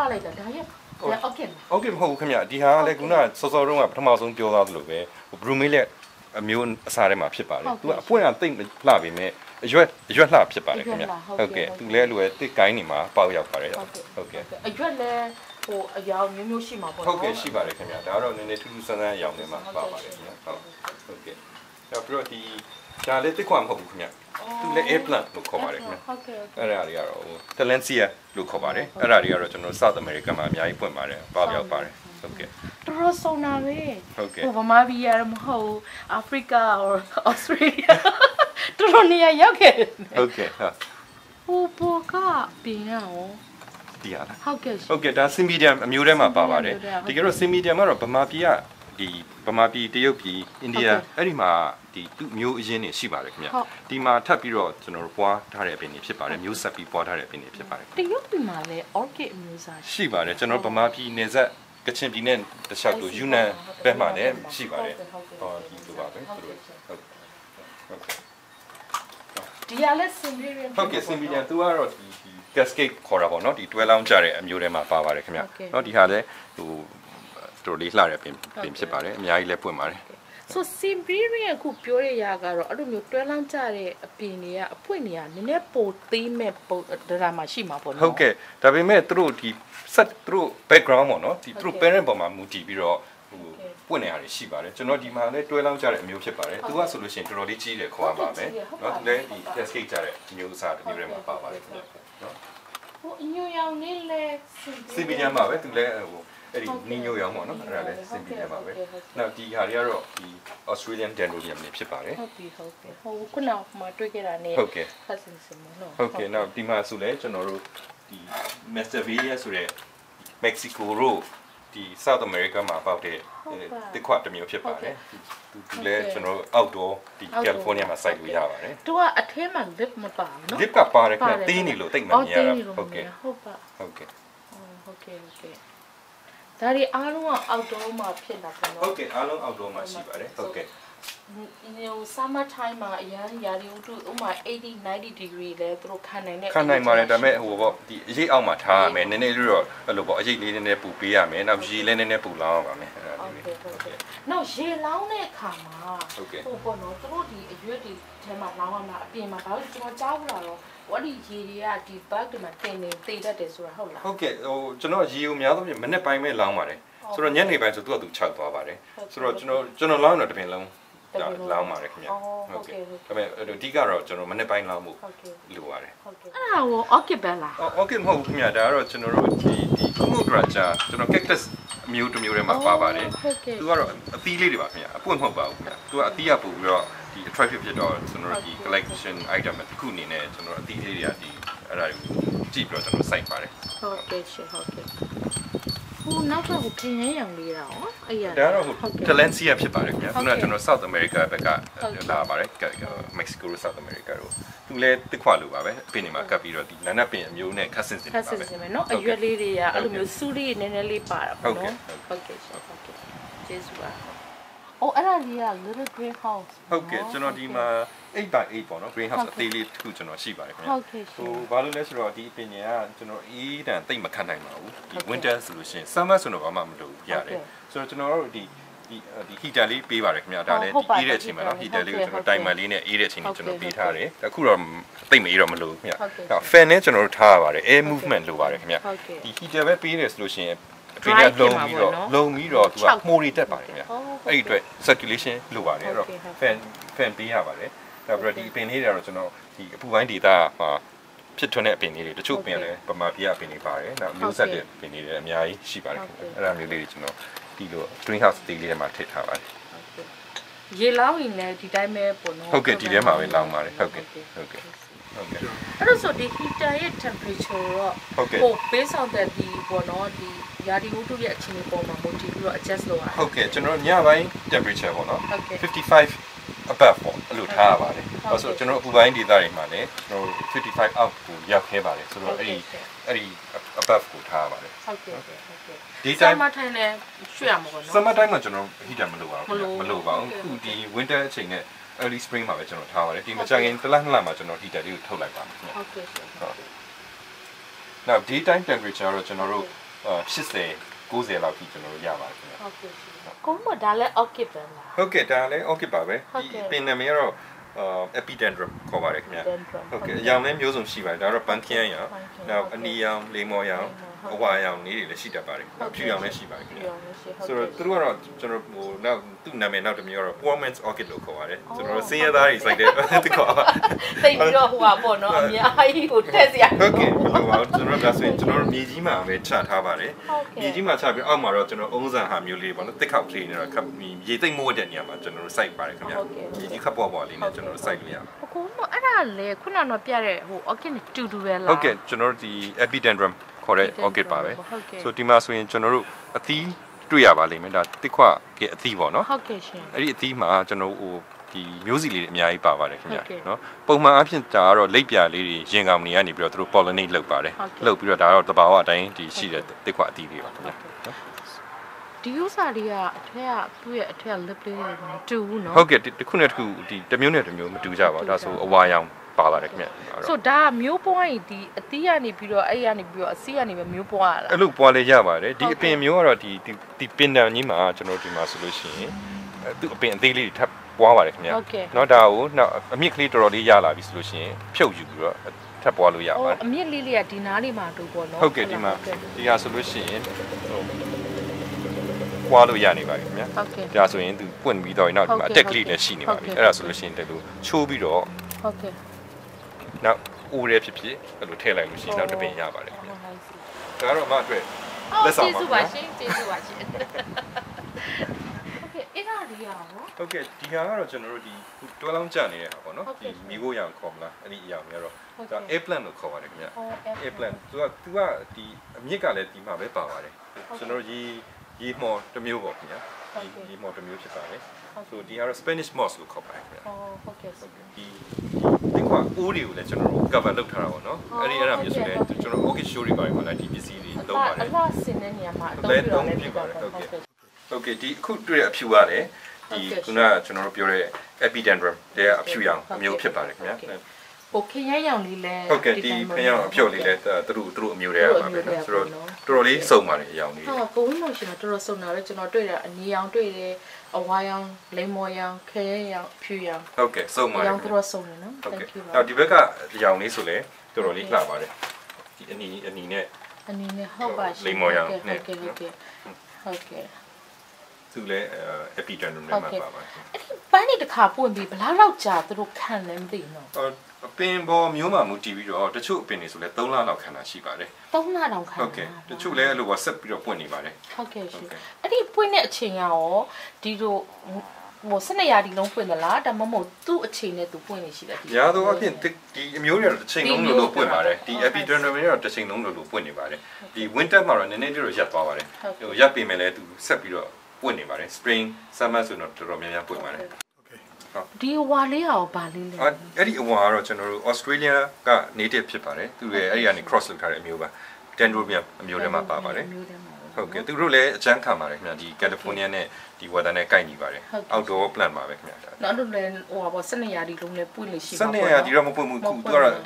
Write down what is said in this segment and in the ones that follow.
ထားလိုက်တာဒါရဲ့โอเคโอเคမဟုတ်ဘူးခင်ဗျဒီဟာလည်းခုနစောစောတုန်းကပထမဆုံးပြောသားသလိုပဲဘရူမေးလက်အမျိုးအစားထဲမှာဖြစ်ပါတယ်သူကအပွင့်အသိမ့်လှပေမဲ့အရွက်လှဖြစ်ပါတယ်ခင်ဗျဟုတ်ကဲ့သူလည်းလိုပဲတစ်ကိုင်းနေမှာပေါက်ရောက်ပါတယ်ဟုတ်ကဲ့အရွက်လည်းဟိုအယောင်မျိုးရှိမှာပေါ့ဟုတ်ကဲ့ရှိပါတယ်ခင်ဗျဒါတော့နည်းနည်းထူးထူးဆန်းဆန်းအယောင်တွေမှာပါပါတယ်ခင်ဗျဟုတ်ကဲ့နောက်ပြီးတော့ဒီဒါလည်းတစ်ခွမဟုတ်ဘူးခင်ဗျသူလည်း air plant လို့ခေါ်ပါတယ်ခင်ဗျဟုတ်ကဲ့အဲ့ဒါတွေကတော့ Talentia လို့ခေါ်ပါတယ်အဲ့ဒါတွေကတော့ကျွန်တော် South America မှာအများကြီးပွင့်ပါတယ်ပေါက်ရောက်ပါတယ်ဟုတ်ကဲ့တော်ဆုံးနာပဲဟုတ်ကဲ့ဗမာပြည်ရမဟုတ်အာဖရိက or Australia တော်နေရာရောက်ခဲ့ဟုတ်ကဲ့ဟိုဘောကပင်ရောဒီရလားဟုတ်ကဲ့ဒါ Symbidium အမျိုးထဲမှာပါပါတယ်ဒီကတော့ Symbidium ကတော့ဗမာပြည်ကဒီဗမာပြည်တရုတ်ပြည်အိန္ဒိယအဲ့ဒီမှာဒီသူ့မျိုးအရင်းတွေရှိပါတယ်ခင်ဗျဒီမှာထပ်ပြီးတော့ကျွန်တော်တို့ပွားထားတဲ့အပင်တွေဖြစ်ပါတယ်မျိုးဆက်ပြီးပွားထားတဲ့အပင်တွေဖြစ်ပါတယ်တရုတ်ပြည်မှာလည်း orchid အမျိုးအစားရှိပါတယ်ကျွန်တော်ဗမာပြည်နယ်စပ်ကချင်ပြည်နယ်တခြားတို့ယူနန်ဘက်မှာလည်းရှိပါတယ်ဟောဒီလိုပါပဲသူတို့ဟုတ်ဒီရလဲ Symbidium ဟုတ်ကဲ့ Symbidium သူကတော့ဒီ cascade ခေါ်တာပေါ့နော်ဒီတွဲလောင်းကြတဲ့အမျိုးထဲမှာပါပါတယ်ခင်ဗျเนาะဒီဟာလည်းဟိုတော်လေးလှတဲ့ပင်ဖြစ်ပါတယ်အများကြီးလည်းပွင့်ပါတယ် So Symbidium အခုပြောရရကတော့အဲ့လိုမျိုးတွဲလောင်းကြတဲ့အပင်တွေကအပွင့်တွေကနည်းနည်းပိုသေးမဲ့ပုံဒါမှရှိမှာပေါ့နော်ဟုတ်ကဲ့ဒါပေမဲ့သူတို့ဒီ set သူတို့ background ပေါ့နော်ဒီသူတို့ parent ပေါ်မှာမူတည်ပြီးတော့ဟိုပွင့်နေရတယ်ရှိပါတယ်ကျွန်တော်ဒီမှာလည်းတွဲလောင်းကြတဲ့အမျိုးဖြစ်ပါတယ်သူကဆိုလို့ရှိရင်တော်တော်လေးကြီးတယ်ခေါ်ရပါမယ်เนาะသူလည်းဒီ cascade ကြတဲ့မျိုးအစားတစ်မျိုးတွေမှာပါပါတယ်เนาะဟိုအညိုရောင်လေးလဲ Symbidium မှာပဲသူလည်းဟိုအဲ့ဒီနင်းညိုရောင်ပေါ့နော်အဲ့ဒါလည်း Symbidium မှာပဲနောက်ဒီဟာတွေကတော့ဒီ Australian Dendrobium တွေဖြစ်ပါတယ်ဟုတ်ပြီဟိုခုနကမှတွေ့ခဲ့တာနဲ့ဟုတ်ကဲ့ဖတ်စင်စင်နော်ဟုတ်ကဲ့နောက်ဒီမှာဆိုလဲကျွန်တော်တို့ဒီ Masdevallia ဆိုတဲ့ Mexico တို့ဒီ South America မှာပေါက်တဲ့တစ်ခွတစ်မျိုးဖြစ်ပါတယ်သူလည်းကျွန်တော်တို့ outdoor ဒီ California မှာစိုက်လို့ရပါတယ်သူကအထဲမှာ lip မပါဘူးနော် lip ကပါတယ်ခင်ဗျတင်းနေလို့တိတ်မမြင်ရတာဟုတ်ကဲ့ဟုတ်ပါဟုတ်ကဲ့ဟုတ်ကဲ့ဒါတွေအားလုံးက outdoor မှာဖြစ်တာပေါ့နော်ဟုတ်ကဲ့အားလုံး outdoor မှာရှိပါတယ်ဟုတ်ကဲ့ summer time မှာအရင်ရာသီဥတုဥမာ80 90 degree လဲသူတို့ခံနိုင်ပါတယ်ဒါပေမဲ့ဟိုပေါ့ဒီအရေးအောက်မှာထားရမယ်နည်းနည်းလေးတော့အဲ့လိုပေါ့အရေးလေးနည်းနည်းပူပေးရမယ်နောက်ရေလည်းနည်းနည်းပူလောင်းရပါမယ်အဲ့ဒါလေးနောက်ရေလောင်းတဲ့အခါမှာဟိုပေါ့နော်သူတို့ဒီအရွက်တွေထဲမှာလောင်းရမှာအပြင်မှာဘာလို့ကျွန်တော်ကြားဘူးလားတော့ဝဒီရေတွေကဒီ bug တွေမှာတင်နေတည်တတ်တယ်ဆိုတာဟုတ်လားဟုတ်ကဲ့ဟိုကျွန်တော်ရေကိုများသောဖြင့်မနေ့ပိုင်းပဲလောင်းပါတယ်ဆိုတော့ညနေပိုင်းဆိုသူကသူခြောက်သွားပါတယ်ဆိုတော့ကျွန်တော်လောင်းတော့တစ်ပင်လုံးလောင်းပါတယ်ခင်ဗျဟုတ်ကဲ့ဒါပေမဲ့အဓိကတော့ကျွန်တော်မနေ့ပိုင်းလောင်းမှုလိုပါတယ်ဟုတ်ကဲ့အဲ့ဒါကို orchid ပဲလား orchid မဟုတ်ဘူးခင်ဗျဒါကတော့ကျွန်တော်တို့ဒီ Kumudra ကျွန်တော် cactus အမျိုးတစ်မျိုးထဲမှာပါပါတယ်သူကတော့အသီးလေးတွေပါခင်ဗျအပွင့်မဟုတ်ပါဘူးခင်ဗျသူကအသီးရပို့ပြီးတော့ဒီ attractive ဖြစ်တော့ကျွန်တော်တို့ဒီ collection item တစ်ခုအနေနဲ့ကျွန်တော်အသီးလေးတွေကဒီအဲ့ဒါကိုကြည့်ပြီးတော့ကျွန်တော်စိုက်ပါတယ်ဟုတ်ကဲ့ရှင်ဟုတ်ကဲ့ဟိုနောက်တော့ခင်းရရောင်လေးတာဟောအဲ့ရဒါတော့ Talentia ဖြစ်ပါတယ်ခင်ဗျခုနကကျွန်တော် South America ဘက်ကလာပါတယ် Mexico South America တို့သူလည်းတစ်ခွလို့ပါပဲအပင်တွေမှာကပ်ပြီးတော့ဒီနာနတ်ပင်အမျိုးနဲ့ခက်ဆင်စင်ပါပဲခက်ဆင်စင်ပဲเนาะအရွက်လေးတွေကအဲ့လိုမျိုးစူးလေးနည်းနည်းလေးပါတာပေါ့နော်ဟုတ်ကဲ့ရှင်ဟုတ်ကဲ့ကျေးဇူးပါအော်အဲ့ဒါကြီးက little greenhouse ဟုတ်ကဲ့ကျွန်တော်ဒီမှာ8x8ပေါ့နော် greenhouse အသေးလေးတစ်ခုကျွန်တော်ရှိပါတယ်ခင်ဗျဟုတ်ကဲ့ရှင်ဟိုဘာလို့လဲဆိုတော့ဒီအပင်တွေကကျွန်တော်အေးတန်တိတ်မခံနိုင်ပါဘူးဒီ winter ဆိုလို့ရှိရင် summer ဆိုတော့ဘာမှမလုပ်ရတယ်ဆိုတော့ကျွန်တော်တို့ဒီ heater လေးပေးပါတယ်ခင်ဗျဒါလည်းဒီအေးတဲ့အချိန်မှာနော် heater လေးကိုကျွန်တော် timer လေးနဲ့အေးတဲ့အချိန်ကိုကျွန်တော်ပေးထားတယ်အခုတော့တိတ်မအေးတော့မလို့ခင်ဗျအဲ့ fan နဲ့ကျွန်တော်တို့ထားရပါတယ် air movement လိုပါတယ်ခင်ဗျဒီ heater ပဲပေးတယ်ဆိုလို့ရှိရင်အပင်ကလုံပြီးတော့သူကမှုတွေတက်ပါတယ်ခင်ဗျအဲ့ဒီအတွက် circulation လိုပါတယ်အဲ့တော့ fan ပေးရပါတယ်ဒါပြီးတော့ဒီအပင်လေးတွေကတော့ကျွန်တော်ဒီအပူပိုင်းဒေတာမှာဖြစ်ထွန်းတဲ့အပင်လေးတွေတချို့ပင်လည်းပမာပြအပင်တွေပါတယ်နောက်မျိုးဆက်တဲ့ပင်တွေလည်းအများကြီးရှိပါတယ်ခင်ဗျအဲ့ဒါမျိုးလေးတွေကျွန်တော်ဒီလို greenhouse တေးလေးထဲမှာထည့်ထားပါတယ်ရေလောင်းရင်လည်းဒီတိုင်းပဲပေါ့နော်ဟုတ်ကဲ့ဒီထဲမှာပဲလောင်းပါတယ်ဟုတ်ကဲ့ဟုတ်ကဲ့ဟုတ်ကဲ့အဲ့တော့ဆိုဒီ heater ရဲ့ temperature တော့ဟို based on that ဒီပေါ့နော်ဒီရာသီဥတုရဲ့အခြေအနေပေါ်မှာမူတည်ပြီးတော့ adjust လုပ်ရတယ်ဟုတ်ကဲ့ကျွန်တော်ညပိုင်း temperature ပေါ့နော်55 above ပေါ့အဲ့လိုထားရပါတယ်ဆိုတော့ကျွန်တော်အပူပိုင်းဒေသတွေမှာလည်းကျွန်တော်55 out ကိုရောက်ခဲပါတယ်ဆိုတော့အဲ့ဒီ above ကိုထားရပါတယ်ဟုတ်ကဲ့ဟုတ်ကဲ့ဒီ summer time နဲ့ရွှေ့ရမှာပေါ့နော် summer time မှာကျွန်တော် heater မလိုပါဘူးမလိုပါဘူးအခုဒီ winter အချိန်နဲ့ early spring မှာပဲကျွန်တော်ထားပါတယ်ဒီမကြခင်တစ်လနှစ်လမှာကျွန်တော် heater လေးကိုထုတ်လိုက်ပါမယ်ဟုတ်ကဲ့ဟုတ်နောက် daytime temperature တော့ကျွန်တော်တို့ 80 90လောက်ထိကျွန်တော်တို့ရပါတယ်ခင်ဗျာဟုတ်ကဲ့ကိုမဒါလည်း orchid ပဲလားဟုတ်ကဲ့ဒါလည်း orchid ပါပဲဒီပင်နာမည်ကတော့epidendrum ခေါ်ပါတယ်ခင်ဗျာဟုတ်ကဲ့အရောင်လည်းမျိုးစုံရှိပါတယ်ဒါတော့ပန်းခင်းရောင်နောက်အနီရောင်လေမော်ရောင်အဝါရောင်လေးတွေလည်းရှိတတ်ပါတယ်ဖြူရောင်လည်းရှိပါတယ်ခင်ဗျာဆိုတော့သူတို့ကတော့ကျွန်တော်ဟိုနောက်သူ့နာမည်နောက်တစ်မျိုးကတော့ performance orchid လို့ခေါ်ပါတယ်ကျွန်တော်စင်းရသားတွေစိုက်တဲ့တခေါ်ပါသိပြီးတော့ဟိုပါပေါ့နော်အများကြီးကိုထည့်စရာဟုတ်ကဲ့ဘယ်လိုပါကျွန်တော်ဒါဆိုရင်ကျွန်တော်မြေကြီးမှာပဲချထားပါတယ်မြေကြီးမှာချပြီးအောက်မှာတော့ကျွန်တော်အုံးစံဟာမျိုးလေးပေါ့နော်တစ်ခေါက်ကလေးနဲ့တော့ခပ်ရေသိမ့်မိုးတဲ့နေရာမှာကျွန်တော်တို့စိုက်ပါတယ်ခင်ဗျာမြေကြီးခပ်ပေါ်ပေါ်လေးနဲ့ကျွန်တော်တို့စိုက်လို့ရပါတယ်ကိုမအဲ့ဒါလေခုနကတော့ပြတဲ့ဟို orchid နဲ့တူတူပဲလားဟုတ်ကဲ့ကျွန်တော်တို့ဒီ epidendrum ခေါ်တဲ့ orchid ပါပဲဆိုဒီမှာဆိုရင်ကျွန်တော်တို့အသီးတွေ့ရပါလိမ့်မယ်ဒါတစ်ခွကအသီးပေါ့နော်ဟုတ်ကဲ့ရှင်အဲ့ဒီအသီးမှာကျွန်တော်ဟိုဒီမျိုးစီလေးတွေအများကြီးပါပါတယ်ခင်ဗျာနော်ပုံမှန်အဖြစ်ဒါကတော့လိပ်ပြာလေးတွေရင်ကောင်တွေကနေပြီးတော့သူတို့ pollinate လုပ်ပါတယ်လုပ်ပြီးတော့ဒါတော့တဘာဝအတိုင်းဒီရှိတဲ့တစ်ခွအသီးတွေပါခင်ဗျာနော်ဒီဥစားတွေကအထက်ကသူ့ရဲ့အထက်က lip လေးတွေမတူဘူးနော်ဟုတ်ကဲ့တစ်ခုနဲ့တစ်ခုဒီတစ်မျိုးနဲ့တစ်မျိုးမတူကြပါဘူးဒါဆိုအဝါရောင်ပါပါတယ်ခင်ဗျဆိုဒါမျိုးပွားရင်ဒီအသီးကနေပြီးတော့အဲ့ရနေပြီးတော့အစီးကနေပဲမျိုးပွားရတာအဲ့လိုပွားလေးရပါတယ်ဒီအပင်မျိုးကတော့ဒီပင်တန်ကြီးမှာကျွန်တော်ဒီမှာဆိုလို့ရှိရင်သူအပင်အသေးလေးတွေထပ်ပွားပါတယ်ခင်ဗျเนาะဒါကိုနောက်အမြင့်ကလေးတော်တော်လေးရလာပြီဆိုလို့ရှိရင်ဖြုတ်ယူပြီးတော့ထပ်ပွားလို့ရပါတယ်အမြင့်လေးလေးကဒီနားလေးမှာတူပေါ့နော်ဟုတ်ကဲ့ဒီမှာဒီဟာဆိုလို့ရှိရင်ပွားလို့ရနေပါပြီခင်ဗျဒါဆိုရင်သူပွင့်ပြီးတော့နောက်ဒီမှာအတက်ကလေးလည်းရှိနေပါပြီအဲ့ဒါဆိုလို့ရှိရင်တလူချိုးပြီးတော့ဟုတ်ကဲ့နောက်ဦးရဲဖြစ်ဖြစ်အဲ့လိုထည့်လိုက်လို့ရှိရင်နောက်တစ်ပင်ရပါတယ်ခင်ဗျဒါကတော့အမအတွက်လက်ဆောင်ပါကျေးဇူးပါရှင်ကျေးဇူးပါရှင်ဟုတ်ကဲ့အဲ့ဒါဒီရောဟုတ်ကဲ့ဒီဟာကတော့ကျွန်တော်တို့ဒီတွဲလောင်းကြနေတဲ့ဟာပေါ့နော်ဒီမီဂိုရောင်ခေါ်မလားအဲ့ဒီအရာမျိုးတော့ဒါ eggplant လို့ခေါ်ပါတယ်ခင်ဗျ eggplant သူကဒီအမြင့်ကလည်းဒီမှာပဲပါပါတယ်ကျွန်တော်ရေမော်တစ်မျိုးပေါ့ခင်ဗျရေမော်တစ်မျိုးဖြစ်ပါတယ်ဆိုဒီကတော့ Spanish moss လို့ခေါ်ပါတယ်ခင်ဗျဟုတ်ကဲ့ဒီကွာအိုးတွေကိုလည်းကျွန်တော်တို့ cover လုပ်ထားတာပေါ့နော်အဲ့ဒါမျိုးဆိုလည်းကျွန်တော် orchid show တွေပါလာဒီပစ္စည်းတွေသုံးပါတယ်အလားစင်တဲ့နေရာမှာအသုံးပြုရတယ်ဟုတ်ကဲ့ဒီအခုတွေ့တဲ့အဖြူရတယ်ဒီခုနကကျွန်တော်တို့ပြောတဲ့ epidendrum တဲ့အဖြူရောင်အမျိုးဖြစ်ပါတယ်ခင်ဗျာဟိုခရမ်းရောင်လေးလဲဟုတ်ကဲ့ဒီခရမ်းရောင်အဖြူလေးလဲသူတို့အမျိုးတွေကပါပဲနော်ဆိုတော့တော်တော်လေးစုံပါတယ်အရောင်လေးဟုတ်ကိုဝင်းလို့ရှိရင်တော်တော်စုံတာပဲကျွန်တော်တွေ့တာအနီရောင်တွေ့တယ်အဝါရောင်လိမ္မော်ရောင်ခရမ်းရောင်ဖြူရောင်ဟုတ်ကဲ့စုံပါတယ်ရောင်တော်စုံတယ်နော် thank you နောက်ဒီဘက်ကရောင်လေးဆိုလဲတော်တော်လေးလှပါတယ်ဒီအနီနဲ့ဟုတ်ပါရှင်လိမ္မော်ရောင်နဲ့ဟုတ်ကဲ့သူလည်း epidendrum နဲ့မှာပါပါပန်းနေတစ်ခါပွင့်ပြီးဘလားတော့ကြာသူတို့ခံလဲမသိနော်အပင်ပေါ်မျိုးမှမူတည်ပြီးတော့တချို့အပင်တွေဆိုလဲ3လလောက်ခံတာရှိပါတယ် 3လလောက်ခံဟုတ်ကဲ့တချို့လဲအဲ့လိုပါဆက်ပြီးတော့ပွင့်နေပါတယ်ဟုတ်ကဲ့ရှင်အဲ့ဒီပွင့်တဲ့အချိန်ရောဒီလိုဟို12ရာဒီလုံးပွင့်သလားဒါမှမဟုတ်သူ့အချိန်နဲ့သူပွင့်နေရှိတယ်ဒီရာတော့အပြင်ဒီအမျိုးတွေတော့တစ်ချိန်လုံးလို့ပွင့်ပါတယ်ဒီ epidendrum တွေတော့တစ်ချိန်လုံးလို့ပွင့်နေပါတယ်ဒီ winter မှာတော့နည်းနည်းလေးတော့ရပ်သွားပါတယ်ဟိုရပ်ပေမဲ့လည်းသူဆက်ပြီးတော့ပွင့်နေပါတယ် spring summer ဆိုတော့တော်တော်များများပွင့်ပါတယ်ဒီအဝါလေးရောဗာလေးလဲအဲ့ဒီအဝါကတော့ကျွန်တော်တို့ Australia က native ဖြစ်ပါတယ်သူတွေအဲ့ဒီကနေ cross လုပ်ထားတဲ့အမျိုးပါ Dendrobium အမျိုးထဲမှာပါပါတယ်ဟုတ်ကဲ့သူတို့လည်းအချမ်းခံပါတယ်ခင်ဗျာဒီ California နဲ့ဒီ weather နဲ့ကိုက်ညီပါတယ် outdoor plant ပါပဲခင်ဗျာနောက်တော့လည်းဟိုပါ12ရာဒီလုံးနဲ့ပွင့်လို့ရှိပါပေါ့12ရာဒီတော့မပွင့်ဘူးသူကတော့ဒီ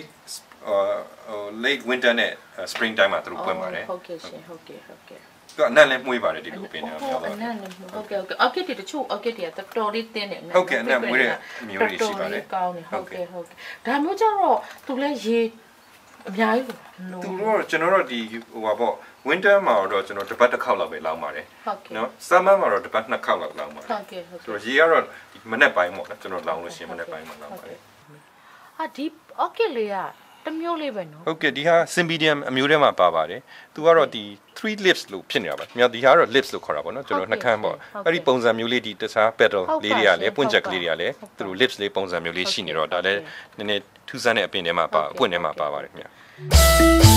late winter နဲ့ spring time မှာသူတို့ပွင့်ပါတယ်ဟုတ်ကဲ့ရှင်ဟုတ်ကဲ့သူကအနံ့လည်းမှုေးပါတယ်ဒီလိုပင်နေတော့အနံ့လည်းဟုတ်ကဲ့orchid တွေတချို့ orchid တွေကတော်တော်လေးတင်းနေတယ်ဟုတ်ကဲ့အနံ့မှုေးတဲ့အမျိုးတွေရှိပါတယ်ကောင်းတယ်ဟုတ်ကဲ့ဒါမျိုးကျတော့သူလည်းရေအများကြီးလို့သူတို့ကျွန်တော်တို့ဒီဟိုပါပေါ့ winter မှာတော့ကျွန်တော်တစ်ပတ်တစ်ခေါက်လောက်ပဲလောင်းပါတယ်နော် summer မှာတော့တစ်ပတ်နှစ်ခေါက်လောက်လောင်းပါတယ်ဟုတ်ကဲ့ဆိုတော့ရေကတော့ဒီမနေ့ပိုင်းပေါ့နော်ကျွန်တော်လောင်းလို့ရှိရင်မနေ့ပိုင်းမှာလောင်းပါတယ်ဟာဒီ orchid လေးကတမျိုးလေးပဲနော်ဟုတ်ကဲ့ဒီဟာ Cymbidium အမျိုးထဲမှာပါပါတယ်သူကတော့ဒီ three lips လို့ဖြစ်နေတာပါမြောက်ဒီဟာကတော့ lips လို့ခေါ်တာပေါ့နော်ကျွန်တော်နှာခမ်းပေါ့အဲ့ဒီပုံစံမျိုးလေးဒီတခြား petal လေးတွေကလည်းပွင့်ချက်ကလေးတွေကလည်းသူတို့ lips လေးပုံစံမျိုးလေးရှိနေတော့ဒါလည်းနည်းနည်းထူးဆန်းတဲ့အပင်ထဲမှာပါအပွင့်ထဲမှာပါပါတယ်ခင်ဗျာ